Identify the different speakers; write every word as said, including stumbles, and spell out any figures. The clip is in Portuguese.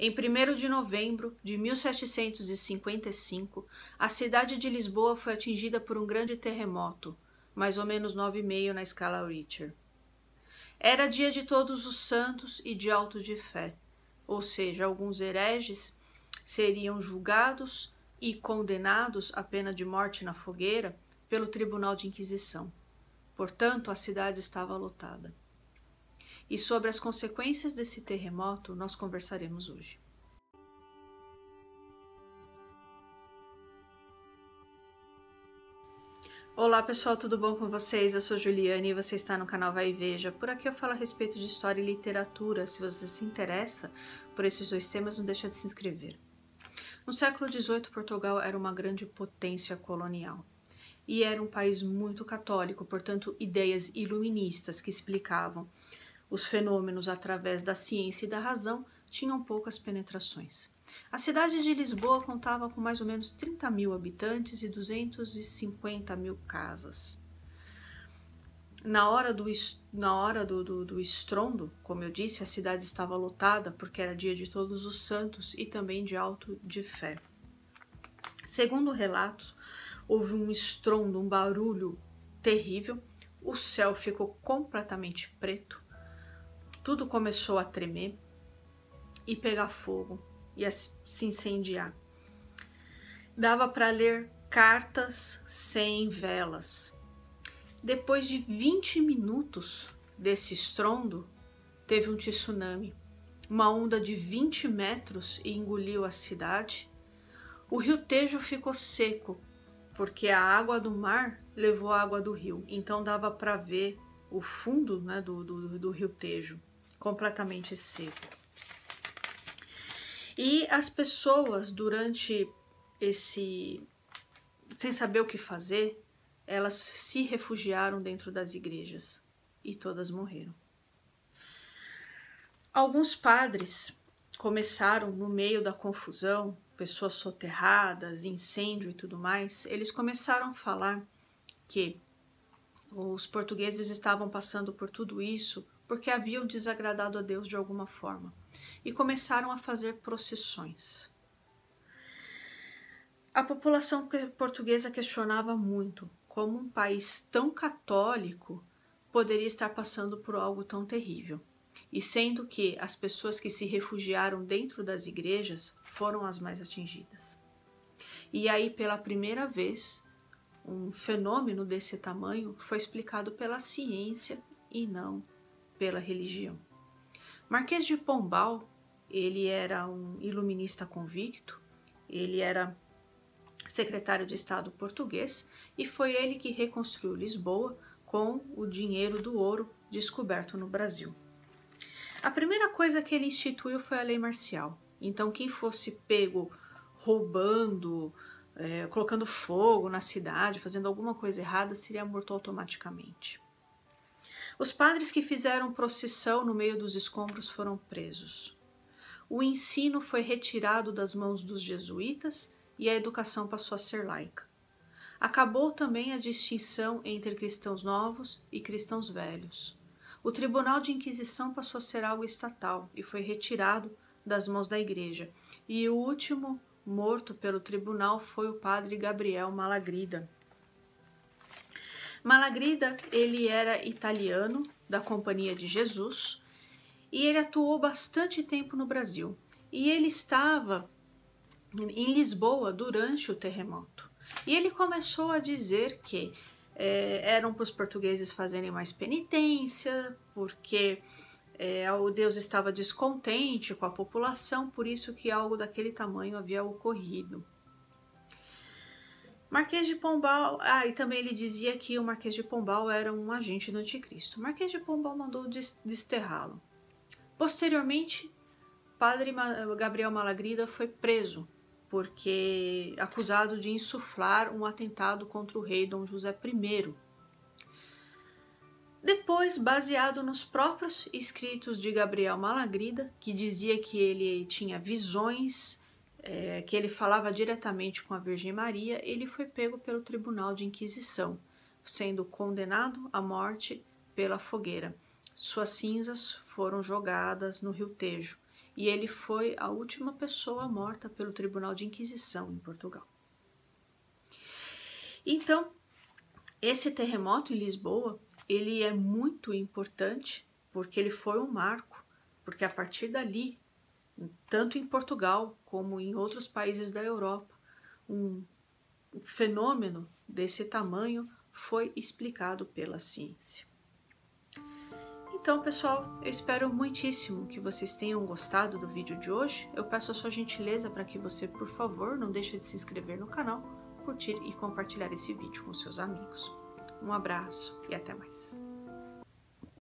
Speaker 1: Em primeiro de novembro de mil setecentos e cinquenta e cinco, a cidade de Lisboa foi atingida por um grande terremoto, mais ou menos nove vírgula cinco na escala Richter. Era dia de Todos os Santos e de Auto de Fé, ou seja, alguns hereges seriam julgados e condenados à pena de morte na fogueira pelo Tribunal de Inquisição. Portanto, a cidade estava lotada. E sobre as consequências desse terremoto nós conversaremos hoje. Olá pessoal, tudo bom com vocês? Eu sou Juliane e você está no canal Vai e Veja. Por aqui eu falo a respeito de história e literatura. Se você se interessa por esses dois temas, não deixa de se inscrever. No século dezoito, Portugal era uma grande potência colonial. E era um país muito católico, portanto, ideias iluministas que explicavam os fenômenos através da ciência e da razão tinham poucas penetrações. A cidade de Lisboa contava com mais ou menos trinta mil habitantes e duzentas e cinquenta mil casas. Na hora, do, na hora do, do, do estrondo, como eu disse, a cidade estava lotada porque era dia de Todos os Santos e também de Auto de Fé. Segundo relatos, houve um estrondo, um barulho terrível, o céu ficou completamente preto, tudo começou a tremer e pegar fogo e a se incendiar. Dava para ler cartas sem velas. Depois de vinte minutos desse estrondo, teve um tsunami, uma onda de vinte metros e engoliu a cidade. O rio Tejo ficou seco, porque a água do mar levou a água do rio, então dava para ver o fundo, né, do, do, do rio Tejo, completamente seco. E as pessoas, durante esse, sem saber o que fazer, elas se refugiaram dentro das igrejas e todas morreram. Alguns padres começaram, no meio da confusão, pessoas soterradas, incêndio e tudo mais, eles começaram a falar que os portugueses estavam passando por tudo isso porque haviam desagradado a Deus de alguma forma e começaram a fazer procissões. A população portuguesa questionava muito como um país tão católico poderia estar passando por algo tão terrível, e sendo que as pessoas que se refugiaram dentro das igrejas foram as mais atingidas. E aí, pela primeira vez, um fenômeno desse tamanho foi explicado pela ciência e não pela religião. Marquês de Pombal, ele era um iluminista convicto, ele era secretário de Estado português e foi ele que reconstruiu Lisboa com o dinheiro do ouro descoberto no Brasil. A primeira coisa que ele instituiu foi a lei marcial. Então, quem fosse pego roubando, é, colocando fogo na cidade, fazendo alguma coisa errada, seria morto automaticamente. Os padres que fizeram procissão no meio dos escombros foram presos. O ensino foi retirado das mãos dos jesuítas e a educação passou a ser laica. Acabou também a distinção entre cristãos novos e cristãos velhos. O Tribunal de Inquisição passou a ser algo estatal e foi retirado das mãos da igreja. E o último morto pelo tribunal foi o padre Gabriel Malagrida. Malagrida, ele era italiano da Companhia de Jesus e ele atuou bastante tempo no Brasil. E ele estava em Lisboa durante o terremoto. E ele começou a dizer que é, eram para os portugueses fazerem mais penitência, porque é, o Deus estava descontente com a população, por isso que algo daquele tamanho havia ocorrido. Marquês de Pombal, ah, e também ele dizia que o Marquês de Pombal era um agente do anticristo. Marquês de Pombal mandou desterrá-lo. Posteriormente, padre Gabriel Malagrida foi preso, porque acusado de insuflar um atentado contra o rei Dom José I. Depois, baseado nos próprios escritos de Gabriel Malagrida, que dizia que ele tinha visões, é, que ele falava diretamente com a Virgem Maria, ele foi pego pelo Tribunal de Inquisição, sendo condenado à morte pela fogueira. Suas cinzas foram jogadas no rio Tejo e ele foi a última pessoa morta pelo Tribunal de Inquisição em Portugal. Então, esse terremoto em Lisboa, ele é muito importante porque ele foi um marco, porque a partir dali, tanto em Portugal como em outros países da Europa, um fenômeno desse tamanho foi explicado pela ciência. Então, pessoal, eu espero muitíssimo que vocês tenham gostado do vídeo de hoje. Eu peço a sua gentileza para que você, por favor, não deixe de se inscrever no canal, curtir e compartilhar esse vídeo com seus amigos. Um abraço e até mais.